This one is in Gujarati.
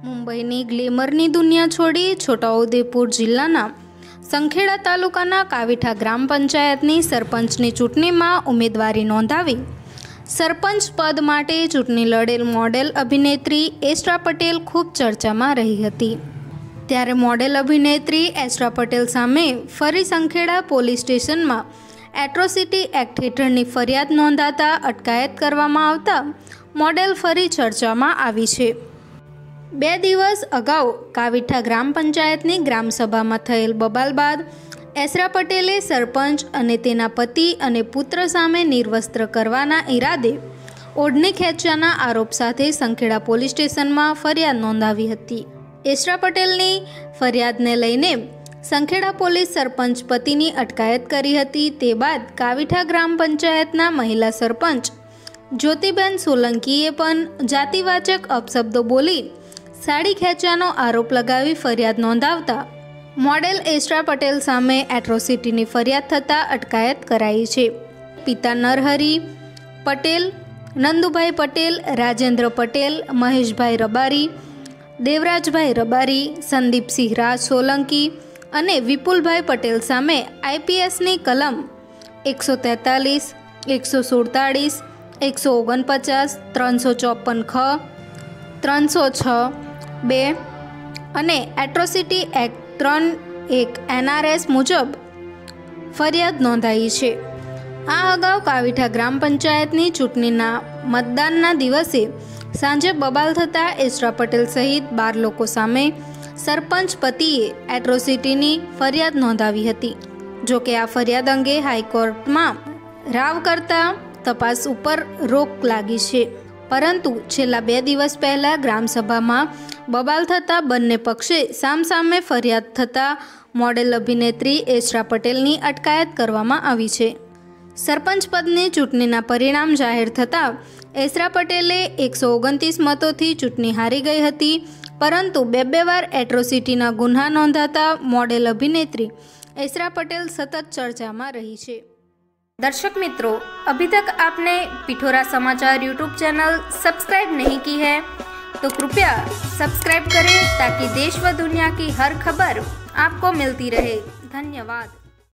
મુંબઈની ગ્લેમરની દુનિયા છોડી છોટાઉદેપુર જિલ્લાના સંખેડા તાલુકાના કાવીઠા ગ્રામ પંચાયતની સરપંચની ચૂંટણીમાં ઉમેદવારી નોંધાવી સરપંચ પદ માટે ચૂંટણી લડેલ મોડેલ અભિનેત્રી એસ્ટ્રા પટેલ ખૂબ ચર્ચામાં રહી હતી। ત્યારે મોડેલ અભિનેત્રી એસ્ટ્રા પટેલ સામે ફરી સંખેડા પોલીસ સ્ટેશનમાં એટ્રોસિટી એક્ટ હેઠળની ફરિયાદ નોંધાતા અટકાયત કરવામાં આવતા મોડેલ ફરી ચર્ચામાં આવી છે। 2 દિવસ અગાઉ કાવીઠા ગ્રામ પંચાયતની ગ્રામસભામાં થયેલ બબાલ બાદ એસ્ટ્રા પટેલે સરપંચ અને તેના પતિ અને પુત્ર સામે નિર્વસ્ત્ર કરવાના ઈરાદે ઓઢણી ખેંચ્યાના આરોપ સાથે સંખેડા પોલીસ સ્ટેશનમાં ફરિયાદ નોંધાવી હતી। એસ્ટ્રા પટેલની ફરિયાદને લઈને સંખેડા પોલીસ સરપંચ પતિની અટકાયત કરી હતી। તે બાદ કાવીઠા ગ્રામ પંચાયતના મહિલા સરપંચ જ્યોતિબેન સોલંકીએ પણ જાતિવાચક અપશબ્દો બોલી સાડી ખેંચવાનો આરોપ લગાવી ફરિયાદ નોંધાવતા મોડેલ એસ્ટ્રા પટેલ સામે એટ્રોસિટીની ફરિયાદ થતાં અટકાયત કરાઈ છે। પિતા નરહરી પટેલ, નંદુભાઈ પટેલ, રાજેન્દ્ર પટેલ, મહેશભાઈ રબારી, દેવરાજભાઈ રબારી, સંદીપસિંહ રાજ સોલંકી અને વિપુલભાઈ પટેલ સામે આઈપીએસની કલમ 143, 147, 149, 354 ખ, 306(2) અને એટ્રોસિટી એક્ટ 3(1) NRS મુજબ ફરિયાદ નોંધાઈ છે। આ અગાઉ કાવીઠા ગ્રામ પંચાયતની ચૂંટણીના મતદાનના દિવસે સાંજે બબાલ થતાં એસ્ટ્રા પટેલ સહિત 12 લોકો સામે સરપંચ પતિએ એટ્રોસિટીની ફરિયાદ નોંધાવી હતી। જોકે આ ફરિયાદ અંગે હાઈકોર્ટમાં રાવ કરતા તપાસ ઉપર રોક લાગી છે, પરંતુ છેલ્લા 2 દિવસ પહેલાં ગ્રામસભામાં બબાલ થતાં બંને પક્ષે સામસામે ફરિયાદ થતાં મોડેલ અભિનેત્રી એસ્ટ્રા પટેલની અટકાયત કરવામાં આવી છે। સરપંચ પદની ચૂંટણીના પરિણામ જાહેર થતાં એસ્ટ્રા પટેલે 129 મતોથી ચૂંટણી હારી ગઈ હતી, પરંતુ 2 વાર એટ્રોસિટીના ગુન્હા નોંધાતા મોડેલ અभिनेत्री एस्ट्रा पटेल सतत चर्चा में रही है। दर्शक मित्रों, अभी तक आपने पिठोरा समाचार यूट्यूब चैनल सब्सक्राइब नहीं की है तो कृपया सब्सक्राइब करें ताकि देश व दुनिया की हर खबर आपको मिलती रहे। धन्यवाद।